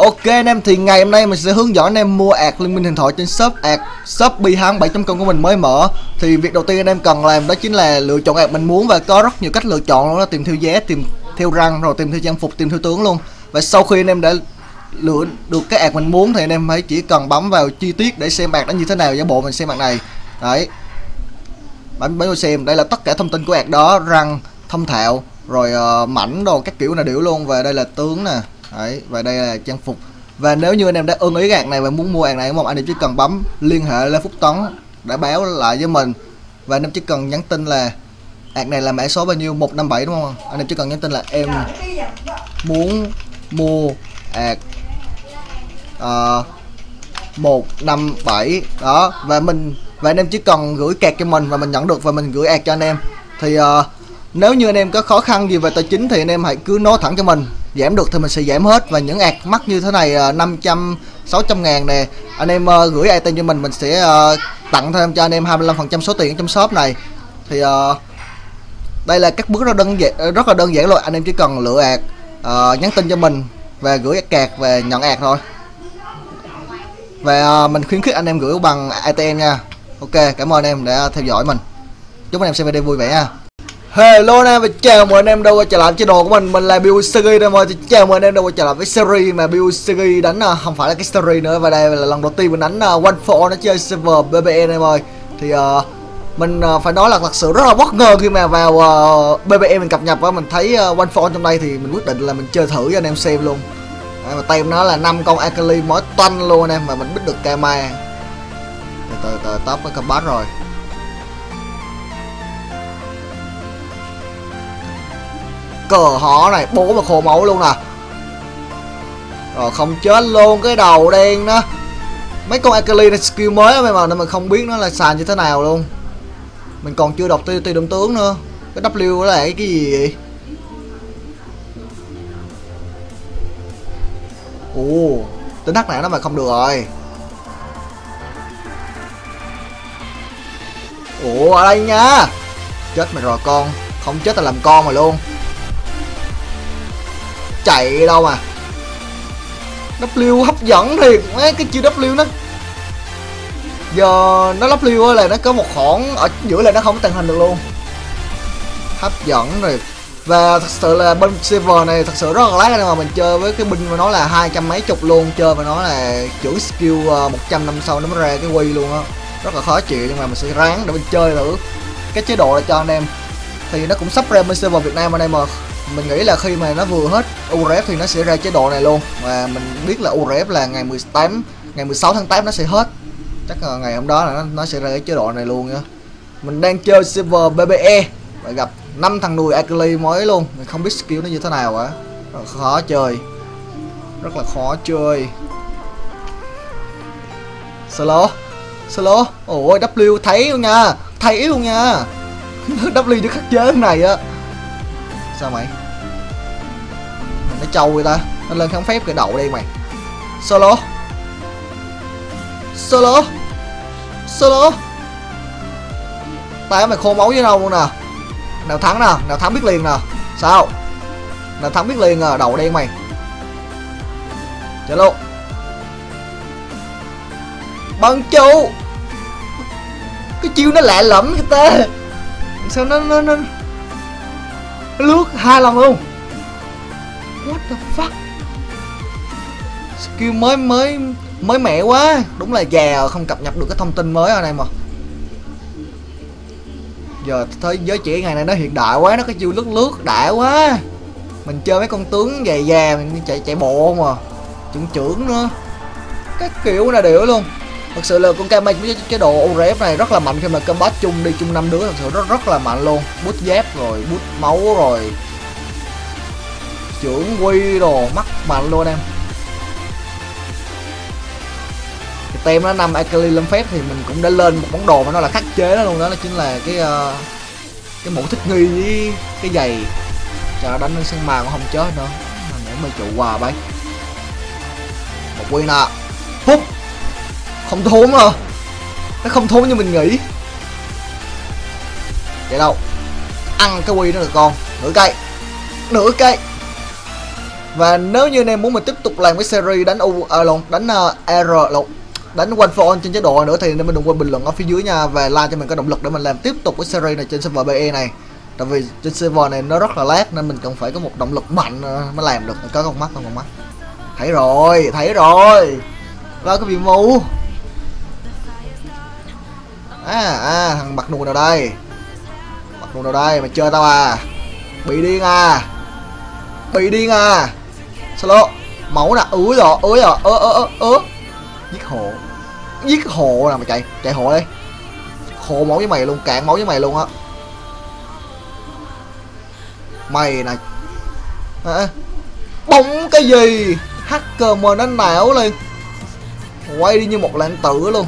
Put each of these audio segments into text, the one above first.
Ok anh em, thì ngày hôm nay mình sẽ hướng dẫn anh em mua ạc Liên Minh Huyền Thoại trên shop ạc Shopee 27.com của mình mới mở. Thì việc đầu tiên anh em cần làm đó chính là lựa chọn ạc mình muốn, và có rất nhiều cách lựa chọn luôn đó, tìm theo giá, tìm theo răng, rồi tìm theo trang phục, tìm theo tướng luôn. Và sau khi anh em đã lựa được cái ạc mình muốn thì anh em hãy chỉ cần bấm vào chi tiết để xem ạc nó như thế nào. Giả bộ mình xem ạc này đấy, bấm vào xem, đây là tất cả thông tin của ạc đó, răng, thông thạo, rồi mảnh đồ các kiểu là điểu luôn. Và đây là tướng nè đấy, và đây là trang phục. Và nếu như anh em đã ưng ý cái ạc này và muốn mua ạc này, một anh em chỉ cần bấm liên hệ Lê Phúc Tấn để báo lại với mình, và anh em chỉ cần nhắn tin là ạc này là mã số bao nhiêu, 157 đúng không? Anh em chỉ cần nhắn tin là em muốn mua ạc 157 đó, và anh em chỉ cần gửi cạc cho mình và mình nhận được, và mình gửi ạc cho anh em. Thì nếu như anh em có khó khăn gì về tài chính thì anh em hãy cứ nói thẳng cho mình, giảm được thì mình sẽ giảm hết. Và những ạc mắc như thế này 500 600 ngàn nè, anh em gửi item cho mình sẽ tặng thêm cho anh em 25% số tiền trong shop này. Thì đây là các bước rất là đơn giản rồi. Anh em chỉ cần lựa ạc, nhắn tin cho mình và gửi cạc và nhận ạc thôi. Và mình khuyến khích anh em gửi bằng ATM nha. Ok, cảm ơn anh em đã theo dõi mình. Chúc anh em xem video vui vẻ nha. Hello anh em và chào mừng anh em đã quay trở lại channel của mình là BioSeries đây em ơi. Thì chào mừng anh em đã quay trở lại với series mà BioSeries đánh, không phải là cái series nữa, và đây là lần đầu tiên mình đánh One for All nó chơi server BBE em ơi. Thì mình phải nói là thật sự rất là bất ngờ khi mà vào BBE mình cập nhật và mình thấy One for All trong đây, thì mình quyết định là mình chơi thử cho anh em xem luôn. Đấy, mà tem nó là 5 con Akali mới toanh luôn anh em, mà mình biết được Kama. Từ top với combat rồi. Cờ họ này, bố mà khô máu luôn nè. Rồi không chết luôn cái đầu đen đó. Mấy con Akali này skill mới mà nên mình không biết nó là xài như thế nào luôn. Mình còn chưa đọc tuy động tướng nữa. Cái W là cái gì vậy? Ồ, tính hắc này nó mà không được rồi. Ủa ở đây nha. Chết mày rồi con. Không chết là làm con mà luôn. Chạy đâu mà. W hấp dẫn thiệt. Mấy cái chiêu W nó giờ nó W là nó có một khoảng ở giữa là nó không có tàng hình được luôn. Hấp dẫn rồi. Và thật sự là bên server này thật sự rất là lát, mà mình chơi với cái binh mà nó là 200 mấy chục luôn, chơi và nó là chữ skill 100 năm sau nó mới ra cái quy luôn á, rất là khó chịu. Nhưng mà mình sẽ ráng để mình chơi thử cái chế độ này cho anh em. Thì nó cũng sắp ra bên server Việt Nam anh em, mà mình nghĩ là khi mà nó vừa hết URF thì nó sẽ ra chế độ này luôn. Và mình biết là URF là ngày 16 tháng 8 nó sẽ hết, chắc là ngày hôm đó là nó sẽ ra cái chế độ này luôn á. Mình đang chơi server BBE và gặp 5 thằng nuôi Akali mới luôn, mình không biết skill nó như thế nào cả, rất là khó chơi, rất là khó chơi. Solo, ôi W thấy luôn nha, W chứ khắc chế này á. Sao mày? Nó trâu người ta, nó lên kháng phép cái đầu đi mày. Solo. Tay mày khô máu với đâu luôn nè. Nào thắng biết liền nè. Sao? Nào thắng biết liền à, đầu đen mày. Chạy luôn. Bằng chu. Cái chiêu nó lạ lẫm người ta. Sao nó lướt 2 lần luôn. What the fuck. Skill mới mẻ quá. Đúng là già không cập nhật được cái thông tin mới ở đây mà. Giờ thế giới trẻ ngày này nó hiện đại quá, nó có chiêu lướt đã quá. Mình chơi mấy con tướng già mình chạy bộ mà, trưởng nữa, các kiểu là đều luôn. Thật sự là con Kama với chế độ URF này rất là mạnh khi mà combat chung đi chung 5 đứa, thật sự rất là mạnh luôn. Bút giáp rồi bút máu rồi trưởng quy đồ mắc mạnh luôn em. Tem nó 5 Akali lâm phép thì mình cũng đã lên một món đồ mà nó là khắc chế đó luôn, đó là chính là cái mũ thích nghi với cái giày. Trời, đánh lên sân màn cũng không chết nữa, để mày trụ quà bay. Một quy nè, phúc không thốn mà, nó không thốn như mình nghĩ. Vậy đâu, ăn cái quy nó được con, nửa cây. Và nếu như anh em muốn mình tiếp tục làm cái series đánh đánh R đánh One for All trên chế độ nữa thì mình đừng quên bình luận ở phía dưới nha, và like cho mình có động lực để mình làm tiếp tục cái series này trên server BE này. Tại vì trên server này nó rất là lag nên mình cần phải có một động lực mạnh mới làm được. Có con mắt không con mắt? Thấy rồi. Đó cái bị mù. Thằng mặt nụ nào đây? Mặt nụ nào đây? Mày chơi tao à? Bị điên à? Solo máu nè, ứa rồi. Giết hộ nè, mày chạy hộ đi. Khô máu với mày luôn, cạn máu với mày luôn á. Mày nè. Bóng cái gì? Hacker mà nó não lên. Quay đi như một lãng tử luôn.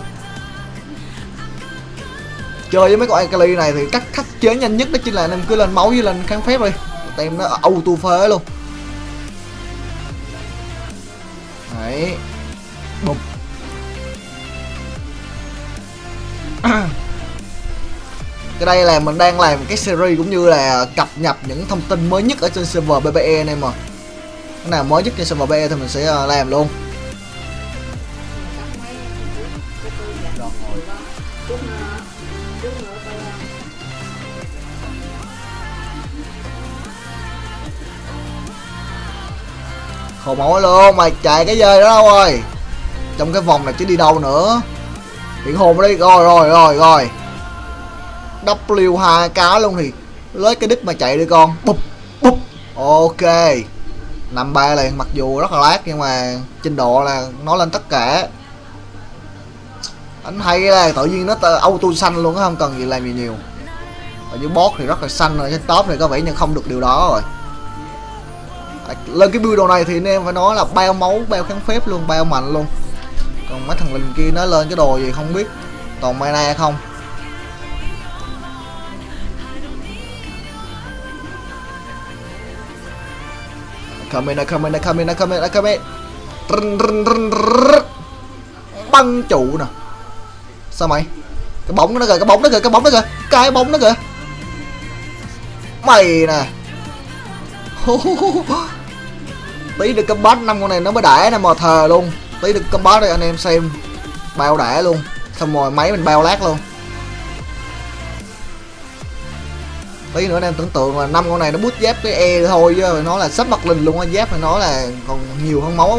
Chơi với mấy con Akali này thì cách khắc chế nhanh nhất đó chính là anh em cứ lên máu với lên kháng phép đi. Tem nó auto phế luôn. Đấy. Bụp. Cái đây là mình đang làm cái series cũng như là cập nhật những thông tin mới nhất ở trên server BBE anh em mà. Cái nào mới nhất trên server BBE thì mình sẽ làm luôn. Khổ máu luôn, mày chạy cái dơi đó đâu rồi? Trong cái vòng này chứ đi đâu nữa. Hiện hồn đi, rồi. W 2 cá luôn thì lấy cái đích mà chạy đi con. Bụp. Ok. 5-3 liền, mặc dù rất là lag nhưng mà trình độ là nó lên tất cả. Anh hay là tự nhiên nó auto xanh luôn, không cần gì làm gì nhiều. Ở dưới boss thì rất là xanh rồi, trên top này có vẻ như không được điều đó rồi. Lên cái build đồ này thì anh em phải nói là bao máu, bao kháng phép luôn, bao mạnh luôn. Còn mấy thằng linh kia nó lên cái đồ gì không biết, toàn mana không. Comment. Băng trụ nè. Sao mày? Cái bóng nó kìa. Mày nè. Tí được combat 5 con này nó mới đẻ nè mò thờ luôn. Tí được combat đây anh em xem. Bao đẻ luôn. Xong rồi máy mình bao lát luôn. Tí nữa anh em tưởng tượng là 5 con này nó bút giáp cái E thôi chứ nó là sắp mặt linh luôn á, giáp phải nói là còn nhiều hơn máu.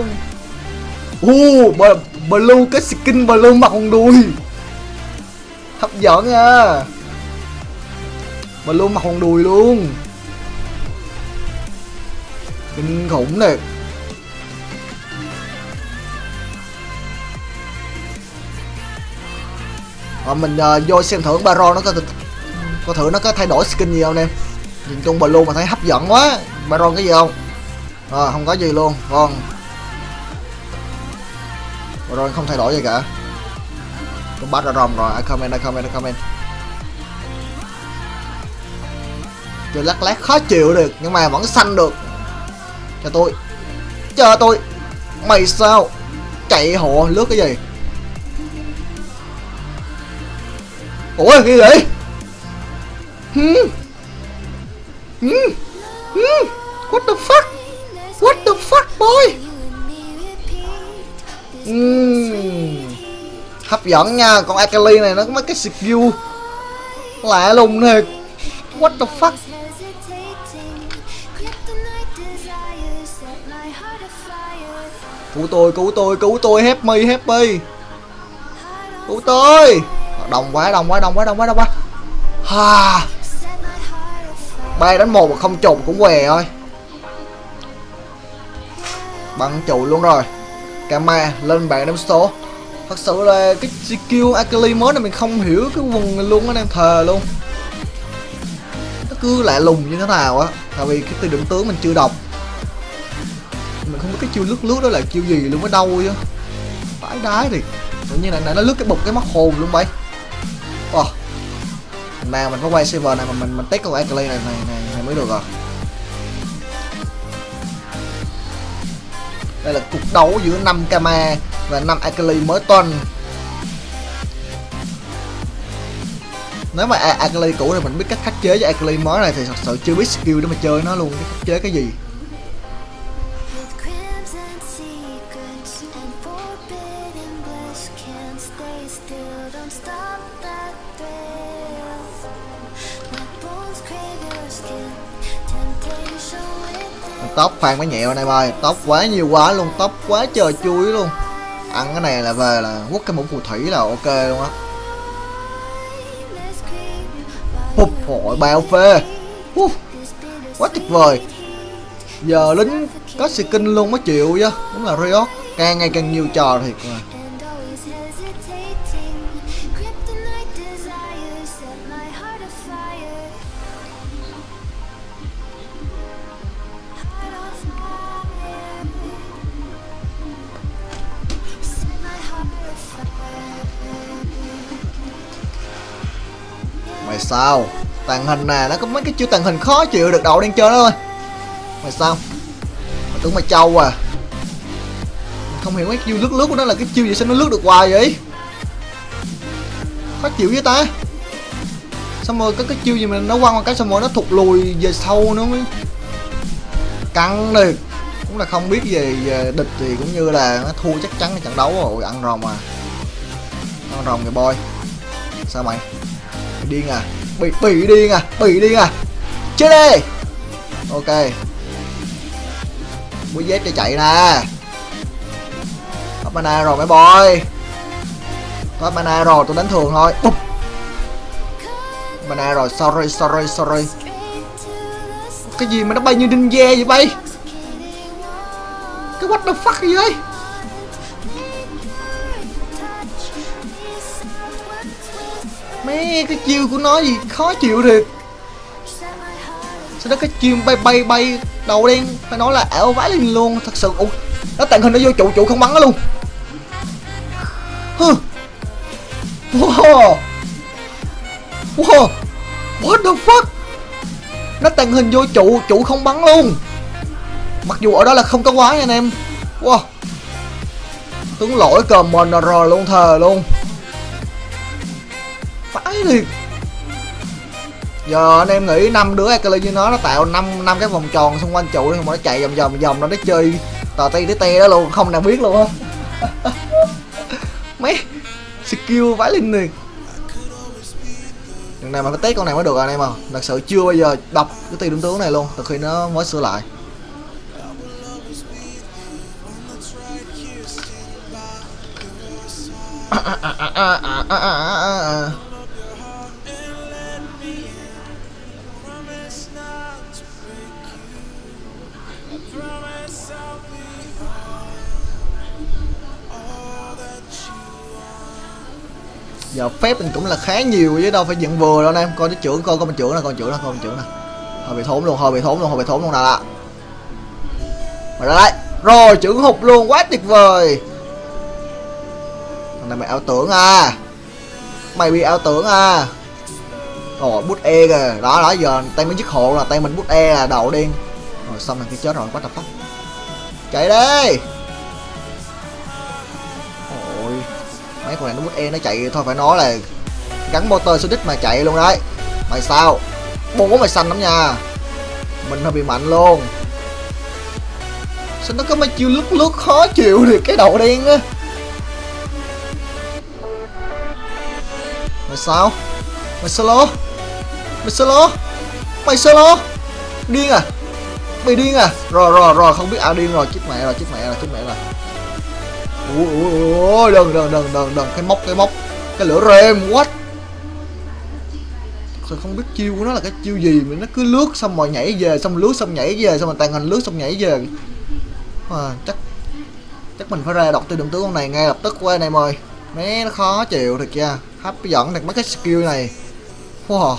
Blue, cái skin blue mặt con đuôi hấp dẫn nha. Blue mặt con đùi luôn, kinh khủng nè. Mình vô xem thử Baron nó có thử nó có thay đổi skin gì không em. Nhìn chung blue mà thấy hấp dẫn quá. Baron cái gì không? Không có gì luôn. Con Baron không thay đổi gì cả. Con bắt ra rồng rồi. Comment. Chơi lát khó chịu được nhưng mà vẫn xanh được. Chờ tôi. Mày sao? Chạy hộ lướt cái gì? Ủa cái gì? What the fuck boy? Hấp dẫn nha, con Akali này nó có mấy cái skill lạ lùng thiệt. What the fuck? Cứu tôi, help me. Cứu tôi. Đông quá. Bay đánh 1 mà không trùng cũng què thôi. Bắn trụ luôn rồi. Kama lên bàn đếm số. Thật sự là cái skill Akali mới này mình không hiểu cái vùng này luôn, anh em thề luôn. Nó cứ lạ lùng như thế nào á. Tại vì cái từ điểm tướng mình chưa đọc. Mình không biết cái chiêu lướt đó là chiêu gì luôn, ở đâu chứ. Phải đái thì tự nhiên này nó lướt cái bục cái mắt hồn luôn bay. Nào mình phải quay server này mà mình test con Akali này mới được rồi. Đây là cuộc đấu giữa 5 Kama và 5 Akali mới tuần. Nếu mà Akali cũ thì mình biết cách khắc chế với Akali mới này thì thật sự chưa biết skill để mà chơi nó luôn, cái khắc chế cái gì. Tóc phan mới nhẹ anh em ơi, tóc quá nhiều quá luôn, tóc quá trời chuối luôn. Ăn cái này là về là quất cái mũ phù thủy là ok luôn á. Hụp hội bao phê. Quá tuyệt vời. Giờ lính có skin luôn mới chịu chứ. Đúng là Riot càng ngày càng nhiều trò thiệt mà. Mày sao? Tàng hình nè, nó có mấy cái chiêu tàng hình khó chịu được đậu đang chơi đó thôi. Mày sao? Mày tưởng mày trâu à? Mày không hiểu mấy chiêu lướt lướt của nó là cái chiêu gì sao nó lướt được hoài vậy? Khó chịu với ta. Xong rồi có cái chiêu gì mà nó quăng qua cái xong rồi nó thụt lùi về sau nữa mới căng đi. Cũng là không biết về địch thì cũng như là nó thua chắc chắn cái trận đấu rồi, ăn rồng mà. Ăn rồng kìa boy. Sao mày? Mày điên à? Bị điên à? Bị điên à? Chết đi. Ok. Quý dép cho chạy nè. Có mana rồi mấy boy. Có mana rồi tôi đánh thường thôi. Bụp. Mana rồi, sorry. Cái gì mà nó bay như ninja vậy bay? Cái what the fuck gì vậy? Mấy cái chiêu của nó gì khó chịu thiệt. Sao đó cái chiêu bay đầu đen phải nói là ảo vãi lên luôn thật sự. Ủa, nó tàng hình nó vô trụ không bắn nó luôn. Wow. What the fuck? Nó tàng hình vô trụ không bắn luôn. Mặc dù ở đó là không có quái anh em. Wow. Tướng lỗi cờm MNR luôn, thề luôn. Phải thiệt. Giờ anh em nghĩ 5 đứa Akali như nó tạo 5 cái vòng tròn xung quanh trụ mà nó chạy vòng nó chơi tò ti tới te đó luôn, không nào biết luôn á. Mấy skill vãi lên liền. Lần này mà phải test con này mới được anh em à. Thật sự chưa bao giờ đọc cái tiền tướng này luôn từ khi nó mới sửa lại. Giờ phép mình cũng là khá nhiều chứ đâu phải dựng vừa đâu anh em. Coi cái trưởng coi mình trưởng nè, con trưởng nè. Hơi bị thốn luôn nè. Rồi đây. Rồi trưởng hụt luôn, quá tuyệt vời. Thằng này mày ảo tưởng à. Mày bị ảo tưởng à. Rồi bút E kìa. Đó giờ tay mới dứt hộ là tay mình bút E là đầu điên. Rồi xong thằng kia chết rồi, quá tập phát. Chạy đi. Ôi. Mấy con này nó bút E nó chạy thôi phải nói là gắn motor Sonic mà chạy luôn đấy. Mày sao? Bố mày xanh lắm nha. Mình hơi bị mạnh luôn. Sao nó có mấy chiêu lướt khó chịu được cái đầu đen á. Mày sao? Mày solo. Điên à? Mày điên à? Rồi không biết điên rồi, chết mẹ rồi. Ui, đừng cái móc cái lửa rem what. Tôi không biết chiêu của nó là cái chiêu gì mà nó cứ lướt xong rồi nhảy về, xong lướt xong nhảy về, xong rồi tàn hình lướt xong nhảy về. Chắc mình phải ra đọc tư động tướng con này ngay lập tức qua anh em ơi. Mấy nó khó chịu thật ra. Hấp dẫn được mấy cái skill này. Wow.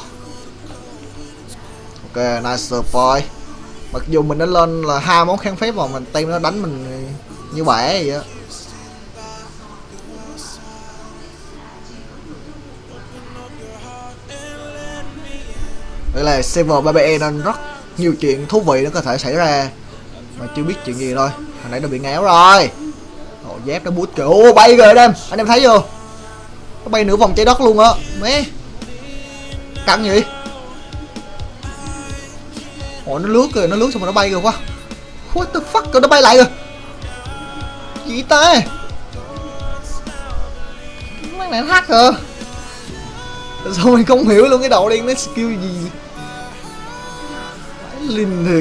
Ok, nice boy. Mặc dù mình đã lên là 2 món kháng phép mà mình team nó đánh mình như bẻ vậy á. Đây là server BBE nên rất nhiều chuyện thú vị nó có thể xảy ra mà chưa biết chuyện gì thôi. Hồi nãy nó bị ngáo rồi. Ồ, dép nó bút kìa. Ô, bay rồi anh em thấy chưa? Nó bay nửa vòng trái đất luôn á. Mé căng gì? Ồ, nó lướt xong rồi nó bay rồi quá. What the fuck, rồi nó bay lại rồi. Gì ta? Mấy này hack hả? Sao mình không hiểu luôn cái đầu đen nó skill gì. Linh thiệt.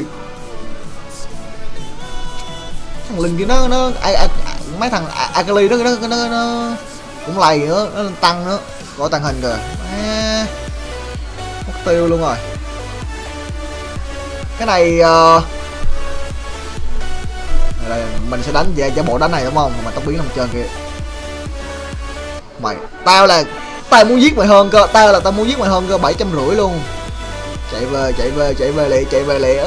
Thằng Linh kia nó mấy thằng Akali nó cũng lầy nữa, nó lên tăng nữa. Có tàng hình kìa. Mất tiêu luôn rồi. Cái này mình sẽ đánh về bộ đánh này đúng không? Mà tóc biến nằm trên kìa. Mày, tao muốn giết mày hơn cơ, tao muốn giết mày hơn cơ, 750 luôn. Chạy về lẹ.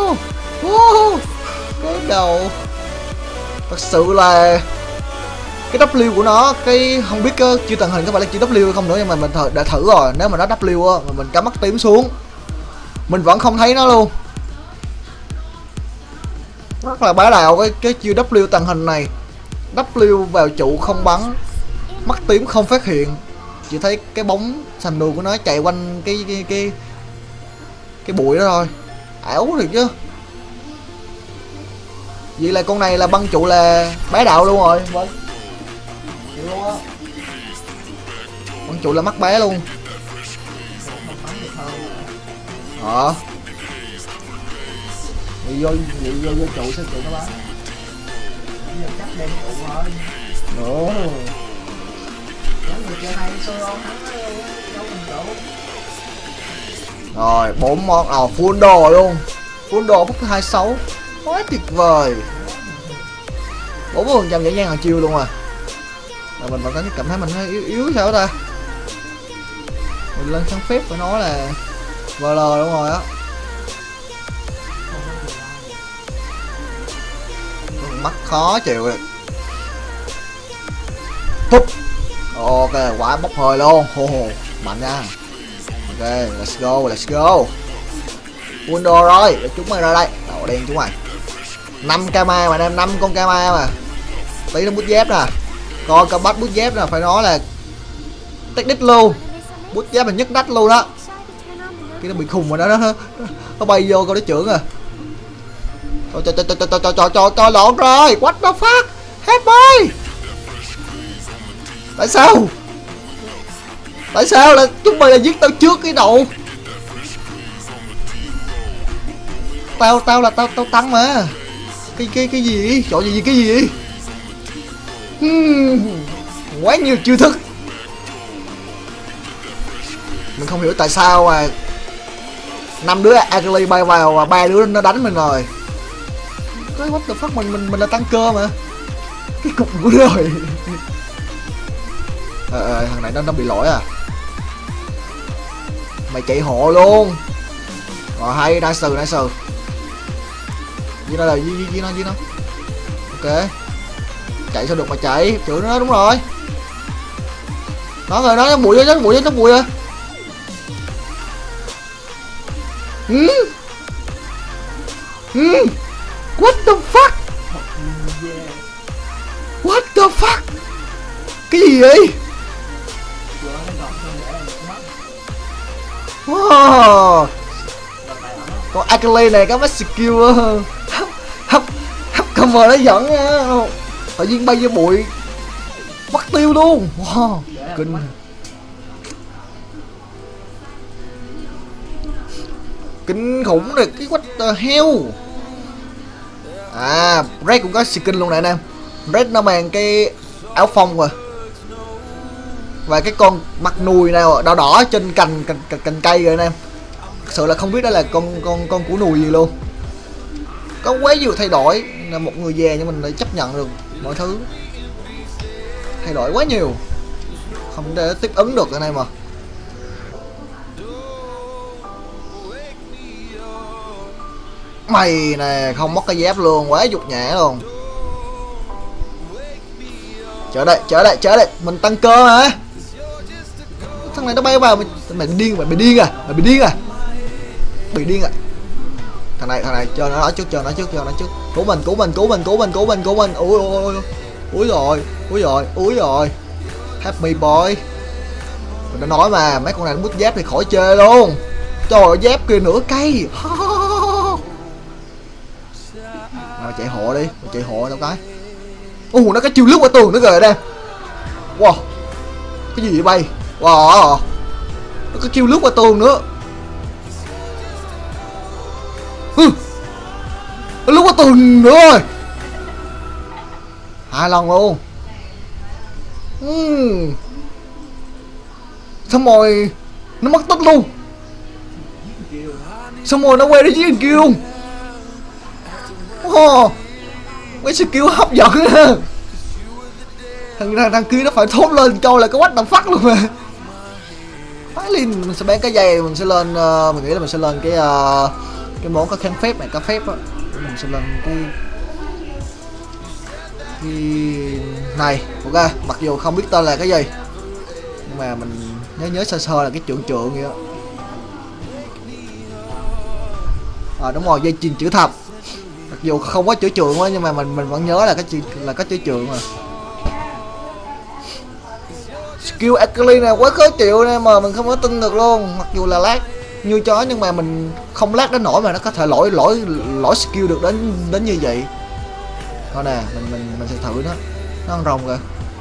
Cái đầu. Thật sự là cái W của nó, cái không biết chưa tàng hình có phải là chữ W không nữa, nhưng mà mình đã thử rồi. Nếu mà nó W á mà mình cắm mắt tím xuống mình vẫn không thấy nó luôn. Rất là bá đạo cái chiêu W tàng hình này. W vào trụ không bắn, mắt tím không phát hiện, chỉ thấy cái bóng sành đùi của nó chạy quanh cái bụi đó thôi. Ảo thiệt chứ. Vậy là con này là băng trụ là bá đạo luôn rồi. Vâng. Luôn á. Băng trụ là mắt bé luôn. Vô trụ sẽ trụ nó bắn. Chắc đem trụ thôi. Rồi 4 món full đồ luôn. Full đồ phút 26. Quá tuyệt vời. 40% dễ dàng hàng chiêu luôn à. Mà mình vẫn cảm thấy mình hơi yếu sao ta. Mình lên kháng phép phải nói là VL đúng rồi á. Mắt khó chịu rồi. Phúc. Ok, quả bốc hơi luôn. Mạnh nha. Ok, let's go. Full đồ rồi, để chúng mày ra đây. Đầu đen chúng mày. 5 kama mà em, 5 con kama mà. Tí nó bút dép nè. Coi cơ bắt bút dép nè, phải nói là tech đích luôn. Bút dép là nhất đách luôn đó. Cái nó bị khùng rồi đó, nó bay vô coi nó trưởng à. Trời lộn rồi. What the fuck? Help me. Tại sao là chúng mày là giết tao trước cái đầu. Tao tăng mà. Cái gì? Chọn gì cái gì? Quá nhiều chiêu thức. Mình không hiểu tại sao mà 5 đứa Akali bay vào và 3 đứa nó đánh mình rồi. Cái what the fuck, mình là tăng cơ mà. Cái cục của rồi. Thằng này nó bị lỗi à. Mày chạy hộ luôn. Rồi hay, nice. Gì nó là gì nó. Ok. Chạy sao được mà chạy, chửi nó đúng rồi. Nó rồi, nó bụi rồi. What the fuck? What the fuck? Cái gì vậy? Wow. Con Akali này có mấy skill hấp cover nó dẫn nha. Tự nhiên bay vô bụi bắt tiêu luôn. Wow, kinh. Kinh khủng này, cái what the hell. Red cũng có skin luôn nè anh em. Red nó mang cái áo phông rồi. Và cái con mặt nùi nào đỏ đỏ trên cành cây rồi anh em. Thực sự là không biết đó là con củ nùi gì luôn. Có quá nhiều thay đổi, là một người già nhưng mình lại chấp nhận được mọi thứ. Thay đổi quá nhiều, không thể tiếp ứng được anh em mà. Mày nè, không mất cái dép luôn, quá nhục nhã luôn. Trở đây, mình tăng cơ mà. Thằng này nó bay vào, mày điên à? Bị điên à? Thằng này cho nó trước. Cứu mình. Úi rồi. Happy boy. Mình đã nói mà, mấy con này nó bút dép thì khỏi chơi luôn. Trời ơi, dép kia nửa cây. Nào chạy hộ đi, tao cái. Nó có chiêu lướt qua tường nữa kìa đây. Wow, cái gì vậy bay? Wow, nó có chiêu lướt qua tường nữa. Nó lướt qua tường nữa rồi. 2 lần luôn. Xong rồi nó mất tích luôn. Xong rồi nó quay đi với thằng kia luôn. Mấy skill hấp dẫn ha. Thằng kia nó phải thốt lên cho là cái what the fuck luôn mà. Phái Linh mình sẽ bán cái giày, mình sẽ lên mình nghĩ là mình sẽ lên cái món có kháng phép này, cá phép á. Mình sẽ lên cái này, ok. Mặc dù không biết tên là cái gì nhưng mà mình nhớ sơ sơ là cái trượng vậy đó. Đúng rồi, dây chuyền chữ thập. Mặc dù không có chữ trượng á nhưng mà mình vẫn nhớ là có chữ trượng mà. Skill Akali này quá khó chịu này mà mình không có tin được luôn. Mặc dù là lag như chó nhưng mà mình không lag đến nổi mà nó có thể lỗi skill được đến như vậy. Coi nè, mình sẽ thử nó ăn rồng kìa.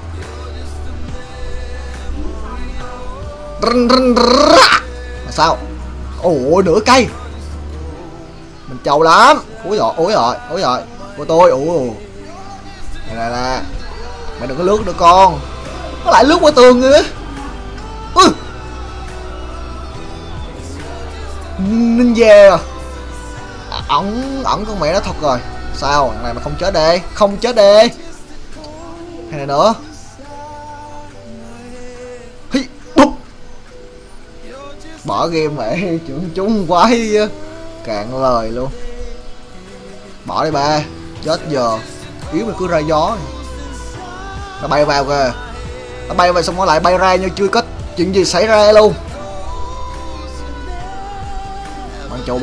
Sao? Ủa, nửa cây. Mình trâu lắm. Úi rồi của tôi. Nè. Mày đừng có lướt nữa con. Nó lại lướt qua tường nữa. Ninja. Ẩn con mẹ nó thật rồi. Sao? Thằng này mà không chết đi. Hay này nữa. Hi, bụp. Bỏ game mẹ chúng quái cạn lời luôn. Bỏ đi ba. Chết giờ. Yếu mày cứ ra gió. Nó bay vào kìa. Nó bay vào xong nó lại bay ra như chưa có chuyện gì xảy ra luôn. Bắn trụ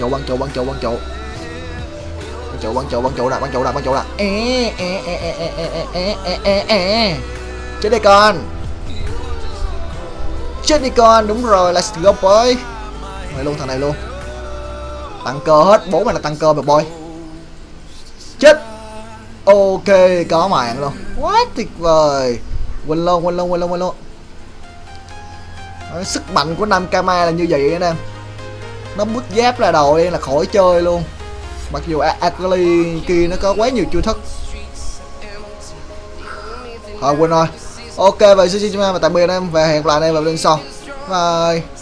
nè. Chết đi con. Đúng rồi, let's go boy. Thằng này luôn. Tăng cơ hết, bố mày là tăng cơ mà boy. Chết. Ok, có mạng luôn. Quá tuyệt vời. Quên luôn. Sức mạnh của Namkama là như vậy anh em. Nó bứt giáp ra đầu đi là khỏi chơi luôn. Mặc dù Akali kia nó có quá nhiều chiêu thức. Thôi quên rồi. Ok, vậy xin chào và tạm biệt anh em và hẹn gặp lại anh em vào lần sau. Bye.